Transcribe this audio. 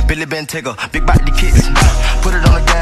Billy Bentayga, big body kicks. Put it on the gas.